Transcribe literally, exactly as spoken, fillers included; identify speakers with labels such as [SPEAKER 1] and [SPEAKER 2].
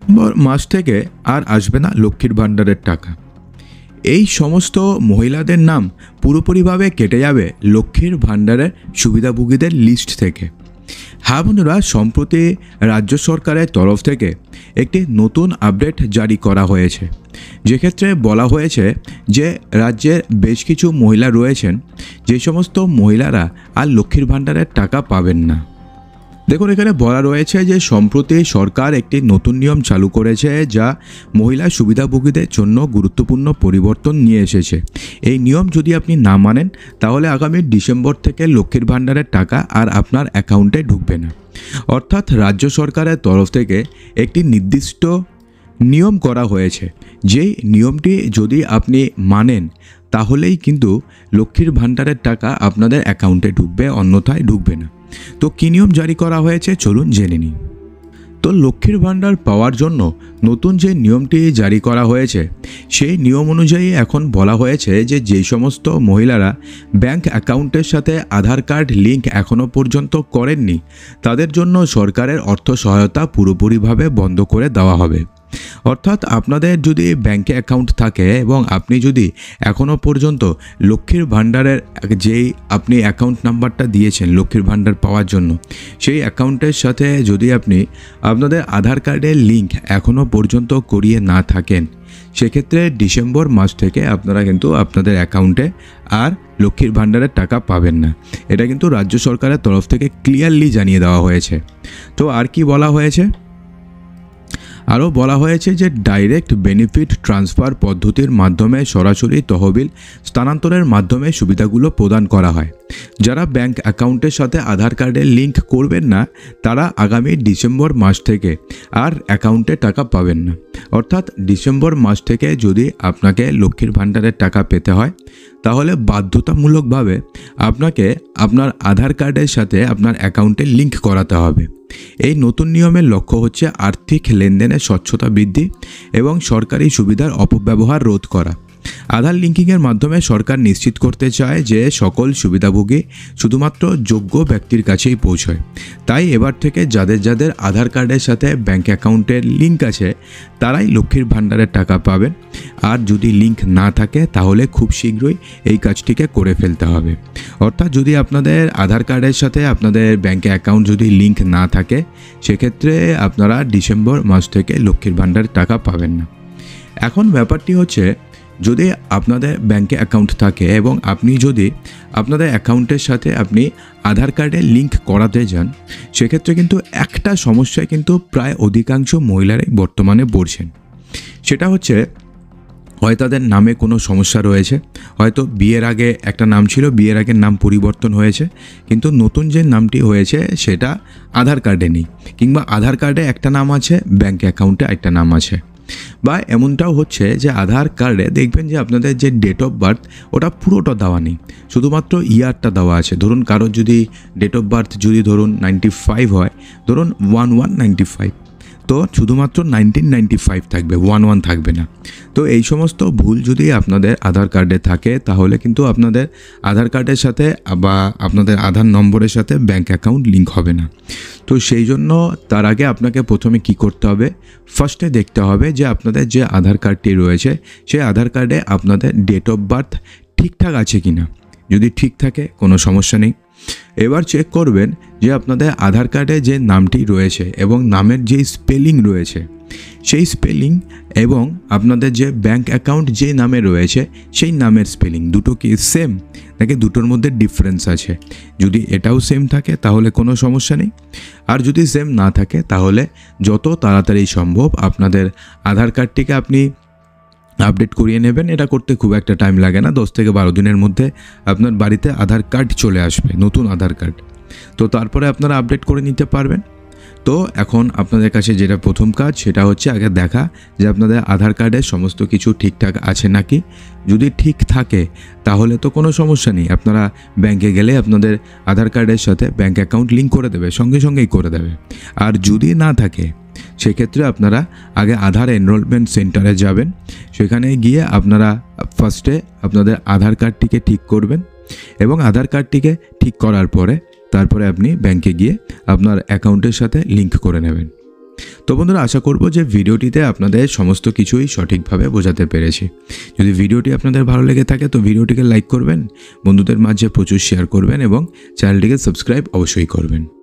[SPEAKER 1] মাস থেকে আর আসবে না লক্ষ্মীর ভাণ্ডারের টাকা। এই সমস্ত মহিলাদের নাম পুরোপুরিভাবে কেটে যাবে লক্ষ্মীর ভাণ্ডারের সুবিধাভোগীদের লিস্ট থেকে। হ্যাঁ বন্ধুরা, সম্প্রতি রাজ্য সরকারের তরফ থেকে একটি নতুন আপডেট জারি করা হয়েছে, যেক্ষেত্রে বলা হয়েছে যে রাজ্যের বেশ কিছু মহিলা রয়েছেন যে সমস্ত মহিলারা আর লক্ষ্মীর ভাণ্ডারের টাকা পাবেন না। দেখুন, এখানে বলা রয়েছে যে সম্প্রতি সরকার একটি নতুন নিয়ম চালু করেছে যা মহিলা সুবিধাভোগীদের জন্য গুরুত্বপূর্ণ পরিবর্তন নিয়ে এসেছে। এই নিয়ম যদি আপনি না মানেন তাহলে আগামী ডিসেম্বর থেকে লক্ষ্মীর ভাণ্ডারের টাকা আর আপনার অ্যাকাউন্টে ঢুকবে না। অর্থাৎ রাজ্য সরকারের তরফ থেকে একটি নির্দিষ্ট নিয়ম করা হয়েছে, যেই নিয়মটি যদি আপনি মানেন তাহলেই কিন্তু লক্ষ্মীর ভাণ্ডারের টাকা আপনাদের অ্যাকাউন্টে ঢুকবে, অন্যথায় ঢুকবে না। তো কী নিয়ম জারি করা হয়েছে চলুন জেনে নিই। তো লক্ষ্মীর ভাণ্ডার পাওয়ার জন্য নতুন যে নিয়মটি জারি করা হয়েছে সেই নিয়ম অনুযায়ী এখন বলা হয়েছে যে যেই সমস্ত মহিলারা ব্যাংক অ্যাকাউন্টের সাথে আধার কার্ড লিঙ্ক এখনও পর্যন্ত করেননি তাদের জন্য সরকারের অর্থ সহায়তা পুরোপুরিভাবে বন্ধ করে দেওয়া হবে। অর্থাৎ আপনাদের যদি ব্যাংকে অ্যাকাউন্ট থাকে এবং আপনি যদি এখনও পর্যন্ত লক্ষ্মীর ভাণ্ডারের যেই আপনি অ্যাকাউন্ট নাম্বারটা দিয়েছেন লক্ষ্মীর ভাণ্ডার পাওয়ার জন্য, সেই অ্যাকাউন্টের সাথে যদি আপনি আপনাদের আধার কার্ডের লিঙ্ক এখনও পর্যন্ত করিয়ে না থাকেন, সেক্ষেত্রে ডিসেম্বর মাস থেকে আপনারা কিন্তু আপনাদের অ্যাকাউন্টে আর লক্ষ্মীর ভাণ্ডারের টাকা পাবেন না। এটা কিন্তু রাজ্য সরকারের তরফ থেকে ক্লিয়ারলি জানিয়ে দেওয়া হয়েছে। তো আর কি বলা হয়েছে? আরও বলা হয়েছে যে ডাইরেক্ট বেনিফিট ট্রান্সফার পদ্ধতির মাধ্যমে সরাসরি তহবিল স্থানান্তরের মাধ্যমে সুবিধাগুলো প্রদান করা হয়। যারা ব্যাংক অ্যাকাউন্টের সাথে আধার কার্ডের লিঙ্ক করবেন না তারা আগামী ডিসেম্বর মাস থেকে আর অ্যাকাউন্টে টাকা পাবেন না। অর্থাৎ ডিসেম্বর মাস থেকে যদি আপনাকে লক্ষ্মীর ভাণ্ডারের টাকা পেতে হয় তাহলে বাধ্যতামূলকভাবে আপনাকে আপনার আধার কার্ডের সাথে আপনার অ্যাকাউন্টে লিঙ্ক করাতে হবে। এই নতুন নিয়মের লক্ষ্য হচ্ছে আর্থিক লেনদেনের স্বচ্ছতা বৃদ্ধি এবং সরকারি সুবিধার অপব্যবহার রোধ করা। আধার লিঙ্কিংয়ের মাধ্যমে সরকার নিশ্চিত করতে চায় যে সকল সুবিধাভোগী শুধুমাত্র যোগ্য ব্যক্তির কাছেই পৌঁছয়। তাই এবার থেকে যাদের যাদের আধার কার্ডের সাথে ব্যাঙ্ক অ্যাকাউন্টের লিঙ্ক আছে তারাই লক্ষ্মীর ভাণ্ডারের টাকা পাবেন। আর যদি লিঙ্ক না থাকে তাহলে খুব শীঘ্রই এই কাজটিকে করে ফেলতে হবে। অর্থাৎ যদি আপনাদের আধার কার্ডের সাথে আপনাদের ব্যাঙ্কে অ্যাকাউন্ট যদি লিঙ্ক না থাকে সেক্ষেত্রে আপনারা ডিসেম্বর মাস থেকে লক্ষ্মীর ভাণ্ডারের টাকা পাবেন না। এখন ব্যাপারটি হচ্ছে, যদি আপনাদের ব্যাংকে অ্যাকাউন্ট থাকে এবং আপনি যদি আপনাদের অ্যাকাউন্টের সাথে আপনি আধার কার্ডে লিঙ্ক করাতে যান, সেক্ষেত্রে কিন্তু একটা সমস্যায় কিন্তু প্রায় অধিকাংশ মহিলারাই বর্তমানে পড়ছেন। সেটা হচ্ছে হয় তাদের নামে কোনো সমস্যা রয়েছে, হয়তো বিয়ের আগে একটা নাম ছিল, বিয়ের আগের নাম পরিবর্তন হয়েছে, কিন্তু নতুন যে নামটি হয়েছে সেটা আধার কার্ডে নেই, কিংবা আধার কার্ডে একটা নাম আছে ব্যাংক অ্যাকাউন্টে একটা নাম আছে। বা এমনটাও হচ্ছে যে আধার কার্ডে দেখবেন যে আপনাদের যে ডেট অফ বার্থ ওটা পুরোটা দেওয়া নেই, শুধুমাত্র ইয়ারটা দেওয়া আছে। ধরুন কারোর যদি ডেট অফ বার্থ যদি ধরুন নাইনটি ফাইভ হয়, ধরুন ওয়ান ওয়ান নাইনটি ফাইভ, তো শুধুমাত্র নাইনটিন নাইনটি ফাইভ থাকবে, ওয়ান ওয়ান থাকবে না। তো এই সমস্ত ভুল যদি আপনাদের আধার কার্ডে থাকে তাহলে কিন্তু আপনাদের আধার কার্ডের সাথে বা আপনাদের আধার নম্বরের সাথে ব্যাঙ্ক অ্যাকাউন্ট লিঙ্ক হবে না। তো সেই জন্য তার আগে আপনাকে প্রথমে কি করতে হবে, ফার্স্টে দেখতে হবে যে আপনাদের যে আধার কার্ডটি রয়েছে সেই আধার কার্ডে আপনাদের ডেট অফ বার্থ ঠিকঠাক আছে কি না। যদি ঠিক থাকে কোনো সমস্যা নেই। এবার চেক করবেন যে আপনাদের আধার কার্ডে যে নামটি রয়েছে এবং নামের যে স্পেলিং রয়েছে সেই স্পেলিং এবং আপনাদের যে ব্যাংক অ্যাকাউন্ট যে নামে রয়েছে সেই নামের স্পেলিং দুটো কি সেম নাকি দুটোর মধ্যে ডিফারেন্স আছে। যদি এটাও সেম থাকে তাহলে কোনো সমস্যা নেই, আর যদি সেম না থাকে তাহলে যত তাড়াতাড়ি সম্ভব আপনাদের আধার কার্ডটিকে আপনি আপডেট করিয়ে নেবেন। এটা করতে খুব একটা টাইম লাগে না, দশ থেকে বারো দিনের মধ্যে আপনার বাড়িতে আধার কার্ড চলে আসবে, নতুন আধার কার্ড। তো তারপরে আপনারা আপডেট করে নিতে পারবেন। তো এখন আপনাদের কাছে যেটা প্রথম কাজ সেটা হচ্ছে আগে দেখা যে আপনাদের আধার কার্ডে সমস্ত কিছু ঠিকঠাক আছে নাকি। যদি ঠিক থাকে তাহলে তো কোনো সমস্যা নেই, আপনারা ব্যাংকে গেলে আপনাদের আধার কার্ডের সাথে ব্যাংক অ্যাকাউন্ট লিঙ্ক করে দেবে, সঙ্গে সঙ্গেই করে দেবে। আর যদি না থাকে সেক্ষেত্রে আপনারা আগে আধার এনরোলমেন্ট সেন্টারে যাবেন, সেখানে গিয়ে আপনারা ফার্স্টে আপনাদের আধার কার্ডটিকে ঠিক করবেন এবং আধার কার্ডটিকে ঠিক করার পরে তারপরে আপনি ব্যাংকে গিয়ে আপনার অ্যাকাউন্টের সাথে লিঙ্ক করে নেবেন। তো বন্ধুরা, আশা করব যে ভিডিওটিতে আপনাদের সমস্ত কিছুই সঠিকভাবে বোঝাতে পেরেছি। যদি ভিডিওটি আপনাদের ভালো লেগে থাকে তো ভিডিওটিকে লাইক করবেন, বন্ধুদের মাঝে প্রচুর শেয়ার করবেন এবং চ্যানেলটিকে সাবস্ক্রাইব অবশ্যই করবেন।